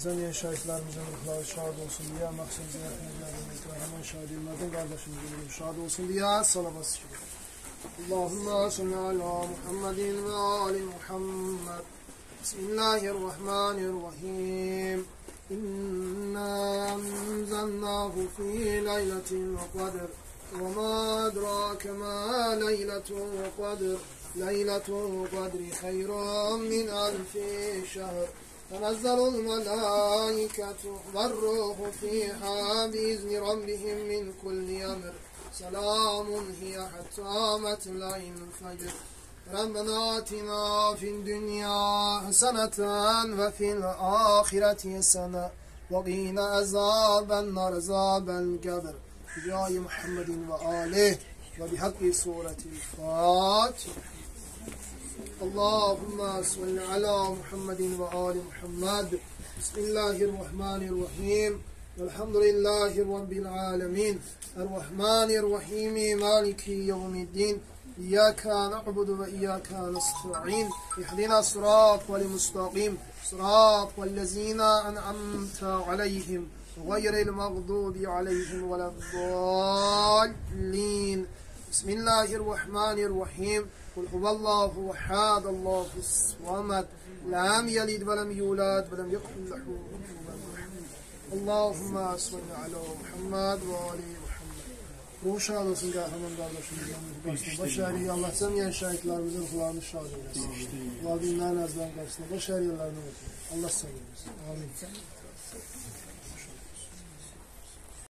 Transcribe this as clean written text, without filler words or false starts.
Cəmiyyət şəhidlərimizin ruhları şad olsun deyə, məqsəd ziyarətlərimizin qəhrəman şəhidlərimizin qardaşımızın şad olsun deyə salavat şükür. Allahümmə salli ala Muhammedin və ali Muhammed. Bismillahirrahmanirrahim. İnna enzelnahu fi leyletil qadr. Və ma adrake ma leyletul qadr. Leyletul qadri hayrun min alfi şehr. تنزل الملائكة والروح فيها بإذن ربهم من كل أمر سلام هي حتى مطلع الفجر ربنا آتنا في الدنيا حسنة وفي الآخرة حسنة وقنا عذاب النار عذاب القبر بجاه محمد وآله وبحق سورة الفاتحة. اللهم صل على محمد وآل محمد. بسم الله الرحمن الرحيم. والحمد لله رب العالمين الرحمن الرحيم مالك يوم الدين إياك نعبد وإياك نستعين اهدنا الصراط المستقيم صراط الذين أنعمت عليهم غير المغضوب عليهم ولا الضالين. بسم الله الرحمن الرحيم. قل هو الله أحد الله الصمد لم يلد ولم يولد ولم يكن له كفوا أحد. اللهم صل على محمد وآل محمد. Ruh şad olsun qəhrəman qardaşımızın. Baş əriyi Allah cəmiyyət şəhidlərimizin ruhlarını şad eylesin. Valideynlərin əzlərin qarşısında baş əriyələrini ötürür. Allah sağ eylesin. Amin.